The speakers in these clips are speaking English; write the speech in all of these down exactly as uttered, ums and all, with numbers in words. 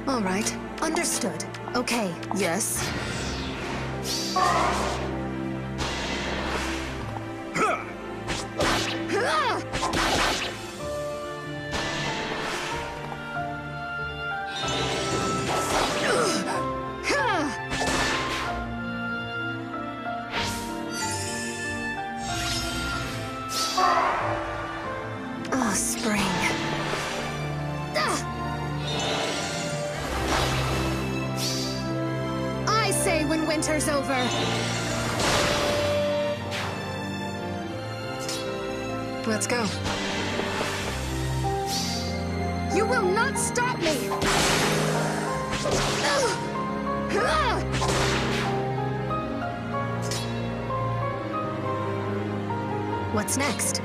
All right, understood. Okay, yes. Oh, spring. I say when winter's over. Let's go. You will not stop me! What's next?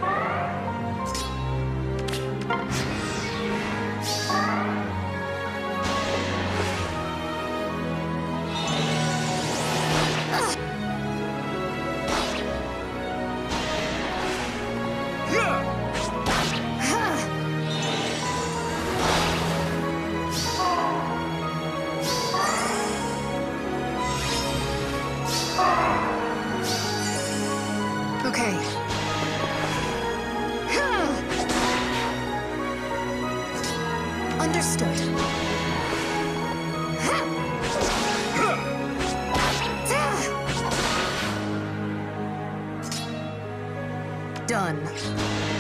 Okay. Understood. Done.